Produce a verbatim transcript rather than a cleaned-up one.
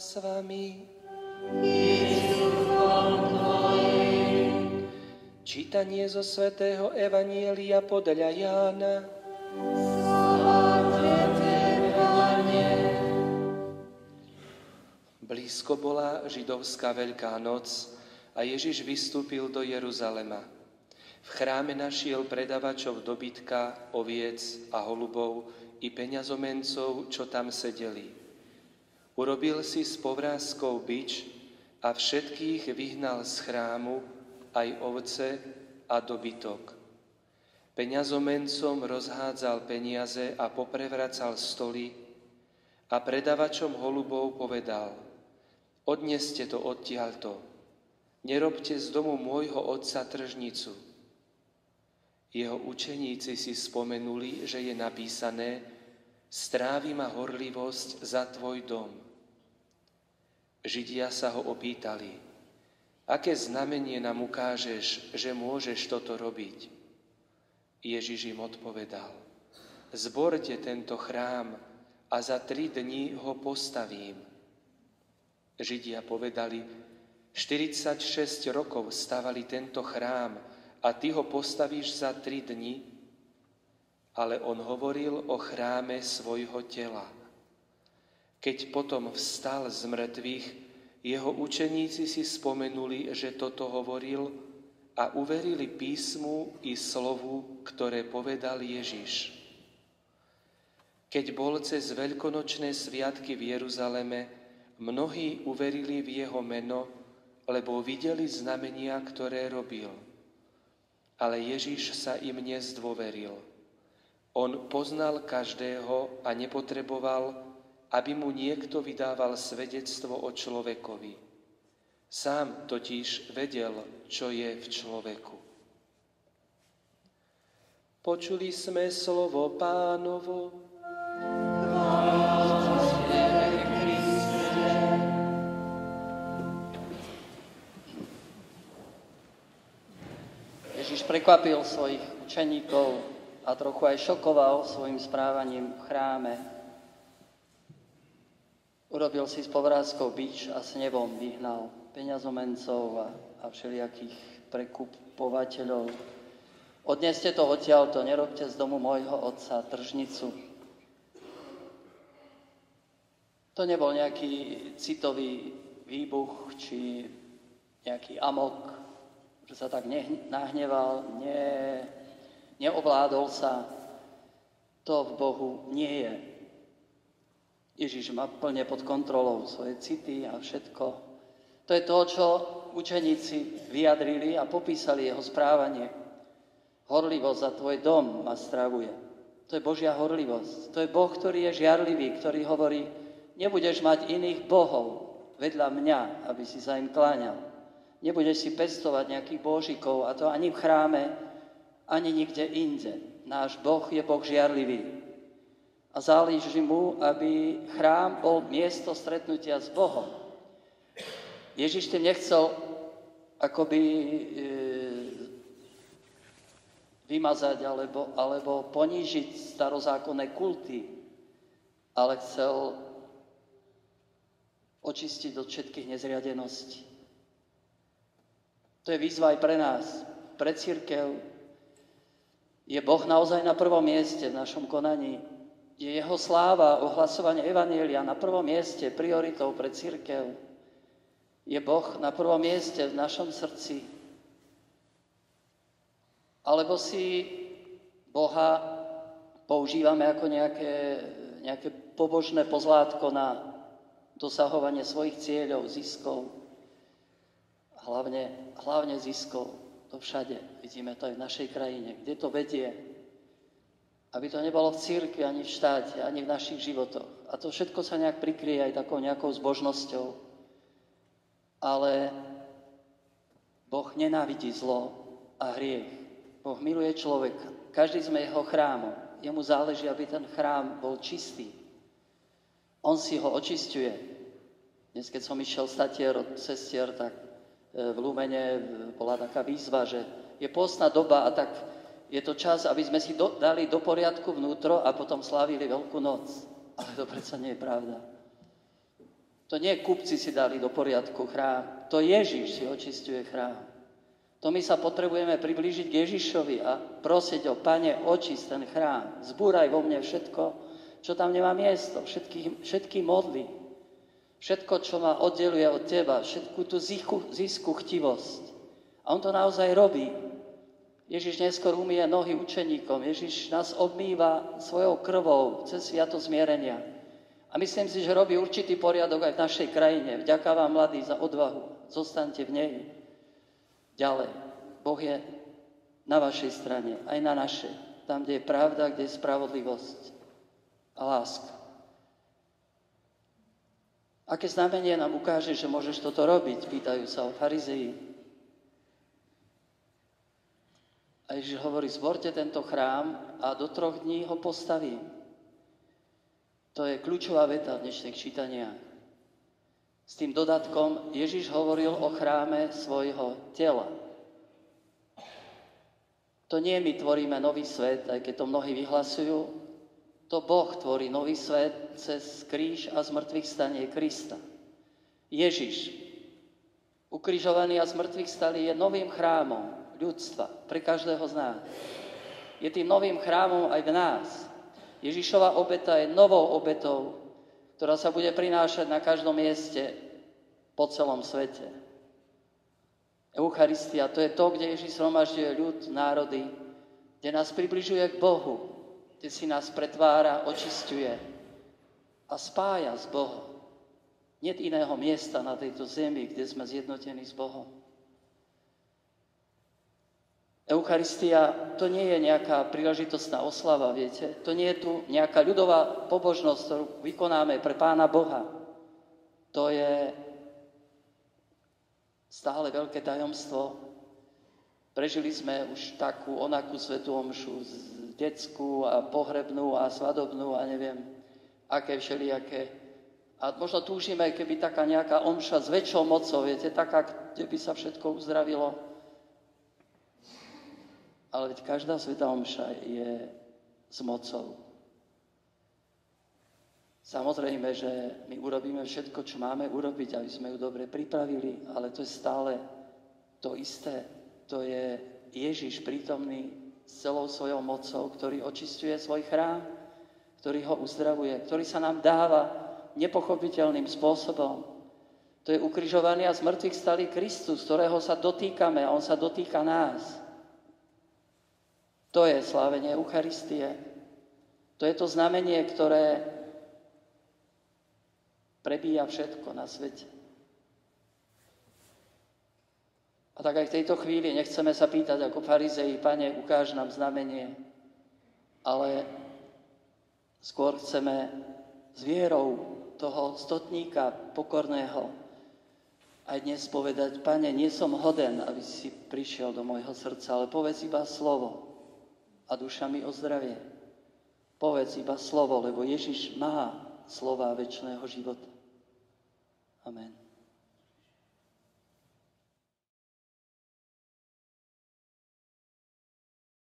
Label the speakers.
Speaker 1: s vami. Čítanie zo svätého Evanjelia podľa Jána. Blízko bola židovská Veľká noc a Ježiš vystúpil do Jeruzalema. V chráme našiel predavačov dobytka, oviec a holubov i peňazomencov, čo tam sedeli. Urobil si s povrázkou bič a všetkých vyhnal z chrámu, aj ovce a dobytok. Peňazomencom rozhádzal peniaze a poprevracal stoly a predavačom holubov povedal: odneste to odtiaľto, nerobte z domu môjho otca tržnicu. Jeho učeníci si spomenuli, že je napísané: strávi ma horlivosť za tvoj dom. Židia sa ho opýtali: aké znamenie nám ukážeš, že môžeš toto robiť? Ježiš im odpovedal: zborte tento chrám a za tri dni ho postavím. Židia povedali: štyridsaťšesť rokov stavali tento chrám a ty ho postavíš za tri dni? Ale on hovoril o chráme svojho tela. Keď potom vstal z mŕtvych, jeho učeníci si spomenuli, že toto hovoril, a uverili písmu i slovu, ktoré povedal Ježiš. Keď bol cez veľkonočné sviatky v Jeruzaleme, mnohí uverili v jeho meno, lebo videli znamenia, ktoré robil. Ale Ježiš sa im nezdôveril. On poznal každého a nepotreboval, aby mu niekto vydával svedectvo o človekovi. Sám totiž vedel, čo je v človeku. Počuli sme slovo Pánovo.
Speaker 2: Ježiš prekvapil svojich učeníkov a trochu aj šokoval svojim správaním v chráme. Urobil si s povrázkou bič a s nebom vyhnal peňazomencov a, a všelijakých prekupovateľov. Odneste to odtiaľto, nerobte z domu môjho otca tržnicu. To nebol nejaký citový výbuch či nejaký amok, že sa tak nahneval, ne, neovládol sa. To v Bohu nie je. Ježiš má plne pod kontrolou svoje city a všetko. To je to, čo učeníci vyjadrili a popísali jeho správanie. Horlivosť za tvoj dom ma stravuje. To je Božia horlivosť. To je Boh, ktorý je žiarlivý, ktorý hovorí: nebudeš mať iných bohov vedľa mňa, aby si sa im kláňal. Nebudeš si pestovať nejakých božikov, a to ani v chráme, ani nikde inde. Náš Boh je Boh žiarlivý. A záleží mu, aby chrám bol miesto stretnutia s Bohom. Ježiš tým nechcel akoby e, vymazať alebo, alebo ponížiť starozákonné kulty, ale chcel očistiť od všetkých nezriadeností. To je výzva aj pre nás, pre cirkev. Je Boh naozaj na prvom mieste v našom konaní. Je jeho sláva, ohlasovanie evanjelia na prvom mieste, prioritou pre cirkev. Je Boh na prvom mieste v našom srdci. Alebo si Boha používame ako nejaké, nejaké pobožné pozlátko na dosahovanie svojich cieľov, ziskov. Hlavne, hlavne ziskov. To všade. Vidíme to aj v našej krajine. Kde to vedie? Aby to nebolo v cirkvi, ani v štáte, ani v našich životoch. A to všetko sa nejak prikrie aj takou nejakou zbožnosťou. Ale Boh nenávidí zlo a hriech. Boh miluje človeka. Každý sme jeho chrámom. Jemu záleží, aby ten chrám bol čistý. On si ho očisťuje. Dnes, keď som išiel statier od sestier, tak v Lumene bola taká výzva, že je pôstna doba a tak je to čas, aby sme si do, dali do poriadku vnútro a potom slávili Veľkú noc. Ale to predsa nie je pravda. To nie kupci si dali do poriadku chrám, to Ježiš si očisťuje chrám. To my sa potrebujeme priblížiť k Ježišovi a prosiť ho, Pane, očist ten chrám, zbúraj vo mne všetko, čo tam nemá miesto, všetky, všetky modly, všetko, čo ma oddeluje od teba, všetku tú zisku, zisku chtivosť. A on to naozaj robí. Ježiš neskôr umie nohy učeníkom, Ježiš nás obmýva svojou krvou cez sviatosť zmierenia. A myslím si, že robí určitý poriadok aj v našej krajine. Vďaka vám, mladí, za odvahu. Zostaňte v nej. Ďalej. Boh je na vašej strane, aj na našej. Tam, kde je pravda, kde je spravodlivosť a láska. Aké znamenie nám ukáže, že môžeš toto robiť? Pýtajú sa o farizeji. A Ježiš hovorí, zborte tento chrám a do troch dní ho postavím. To je kľúčová veta v dnešných čítaniach. S tým dodatkom Ježiš hovoril o chráme svojho tela. To nie my tvoríme nový svet, aj keď to mnohí vyhlasujú. To Boh tvorí nový svet cez kríž a zmrtvých stanie Krista. Ježiš, ukrižovaný a zmrtvých stali, je novým chrámom ľudstva pre každého z nás. Je tým novým chrámom aj v nás. Ježišova obeta je novou obetou, ktorá sa bude prinášať na každom mieste po celom svete. Eucharistia, to je to, kde Ježiš zhromažďuje ľud, národy, kde nás približuje k Bohu, kde si nás pretvára, očisťuje a spája s Bohom. Nie iného miesta na tejto zemi, kde sme zjednotení s Bohom. Eucharistia, to nie je nejaká príležitostná oslava, viete. To nie je tu nejaká ľudová pobožnosť, ktorú vykonáme pre Pána Boha. To je stále veľké tajomstvo. Prežili sme už takú onakú svätú omšu, detskú a pohrebnú a svadobnú a neviem, aké všelijaké. A možno túžime, keby taká nejaká omša s väčšou mocou, viete, taká, kde by sa všetko uzdravilo. Ale veď každá svätá omša je s mocou. Samozrejme, že my urobíme všetko, čo máme urobiť, aby sme ju dobre pripravili, ale to je stále to isté. To je Ježiš prítomný s celou svojou mocou, ktorý očisťuje svoj chrám, ktorý ho uzdravuje, ktorý sa nám dáva nepochopiteľným spôsobom. To je ukrižovaný a z mŕtvych stalý Kristus, ktorého sa dotýkame a on sa dotýka nás. To je slávenie Eucharistie. To je to znamenie, ktoré prebíja všetko na svete. A tak aj v tejto chvíli nechceme sa pýtať ako farizei, Pane, ukáž nám znamenie, ale skôr chceme s vierou toho stotníka pokorného aj dnes povedať, Pane, nie som hoden, aby si prišiel do môjho srdca, ale povedz iba slovo a duša mi ozdravie. Povedz iba slovo, lebo Ježiš má slova večného života. Amen.